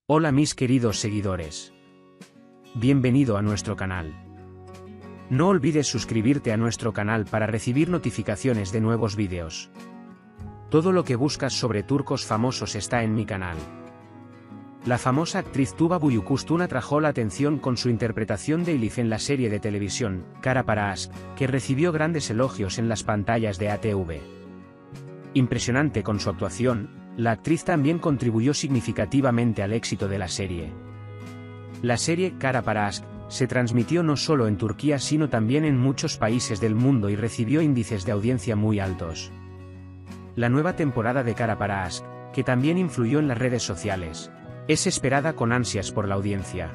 Hola mis queridos seguidores. Bienvenido a nuestro canal. No olvides suscribirte a nuestro canal para recibir notificaciones de nuevos vídeos. Todo lo que buscas sobre turcos famosos está en mi canal. La famosa actriz Tuba Büyüküstün atrajo la atención con su interpretación de Elif en la serie de televisión, Kara Para Aşk, que recibió grandes elogios en las pantallas de ATV. Impresionante con su actuación, la actriz también contribuyó significativamente al éxito de la serie. La serie Kara Para Aşk se transmitió no solo en Turquía sino también en muchos países del mundo y recibió índices de audiencia muy altos. La nueva temporada de Kara Para Aşk, que también influyó en las redes sociales, es esperada con ansias por la audiencia.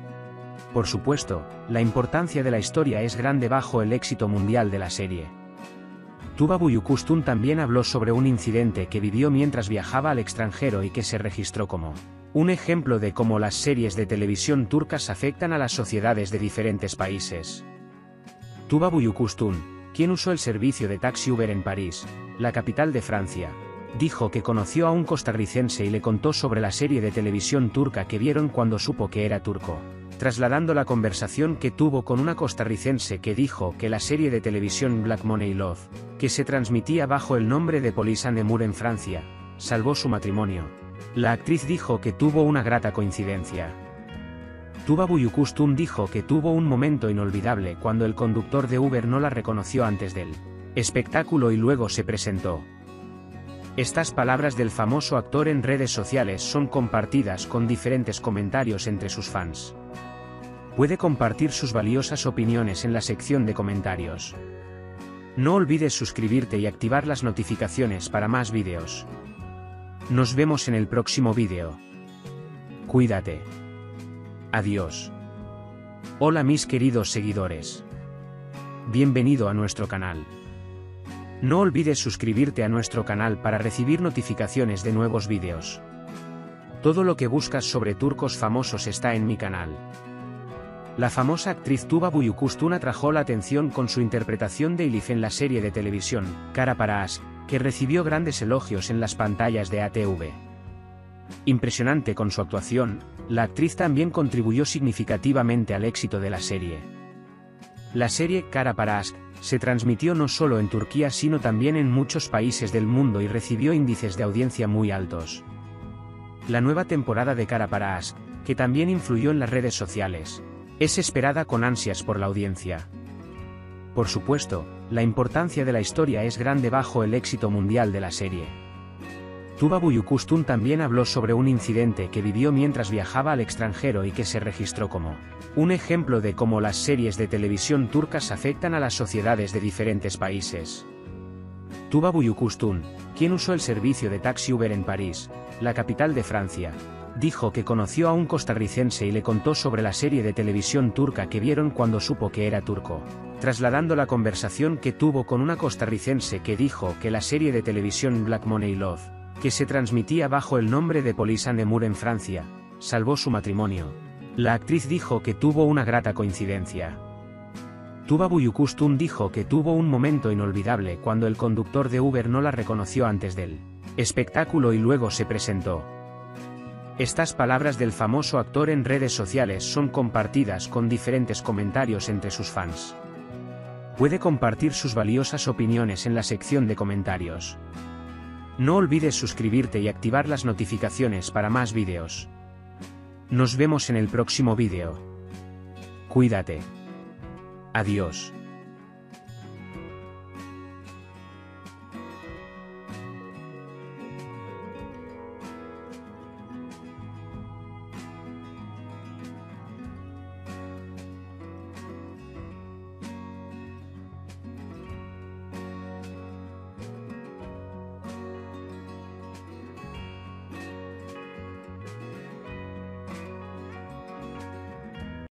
Por supuesto, la importancia de la historia es grande bajo el éxito mundial de la serie. Tuba Büyüküstün también habló sobre un incidente que vivió mientras viajaba al extranjero y que se registró como un ejemplo de cómo las series de televisión turcas afectan a las sociedades de diferentes países. Tuba Büyüküstün, quien usó el servicio de taxi Uber en París, la capital de Francia, dijo que conoció a un costarricense y le contó sobre la serie de televisión turca que vieron cuando supo que era turco, trasladando la conversación que tuvo con una costarricense que dijo que la serie de televisión Black Money Love, que se transmitía bajo el nombre de Police and Amour en Francia, salvó su matrimonio. La actriz dijo que tuvo una grata coincidencia. Tuba Büyüküstün dijo que tuvo un momento inolvidable cuando el conductor de Uber no la reconoció antes del espectáculo y luego se presentó. Estas palabras del famoso actor en redes sociales son compartidas con diferentes comentarios entre sus fans. Puede compartir sus valiosas opiniones en la sección de comentarios. No olvides suscribirte y activar las notificaciones para más vídeos. Nos vemos en el próximo vídeo. Cuídate. Adiós. Hola mis queridos seguidores. Bienvenido a nuestro canal. No olvides suscribirte a nuestro canal para recibir notificaciones de nuevos vídeos. Todo lo que buscas sobre turcos famosos está en mi canal. La famosa actriz Tuba Büyüküstün atrajo la atención con su interpretación de Elif en la serie de televisión, Kara Para Aşk, que recibió grandes elogios en las pantallas de ATV. Impresionante con su actuación, la actriz también contribuyó significativamente al éxito de la serie. La serie Kara Para Aşk se transmitió no solo en Turquía sino también en muchos países del mundo y recibió índices de audiencia muy altos. La nueva temporada de Kara Para Aşk, que también influyó en las redes sociales, es esperada con ansias por la audiencia. Por supuesto, la importancia de la historia es grande bajo el éxito mundial de la serie. Tuba Büyüküstün también habló sobre un incidente que vivió mientras viajaba al extranjero y que se registró como un ejemplo de cómo las series de televisión turcas afectan a las sociedades de diferentes países. Tuba Büyüküstün, quien usó el servicio de taxi Uber en París, la capital de Francia, dijo que conoció a un costarricense y le contó sobre la serie de televisión turca que vieron cuando supo que era turco, trasladando la conversación que tuvo con una costarricense que dijo que la serie de televisión Black Money Love, que se transmitía bajo el nombre de Police and Amour en Francia, salvó su matrimonio. La actriz dijo que tuvo una grata coincidencia. Tuba Büyüküstün dijo que tuvo un momento inolvidable cuando el conductor de Uber no la reconoció antes del espectáculo y luego se presentó. Estas palabras del famoso actor en redes sociales son compartidas con diferentes comentarios entre sus fans. Puede compartir sus valiosas opiniones en la sección de comentarios. No olvides suscribirte y activar las notificaciones para más vídeos. Nos vemos en el próximo vídeo. Cuídate. Adiós.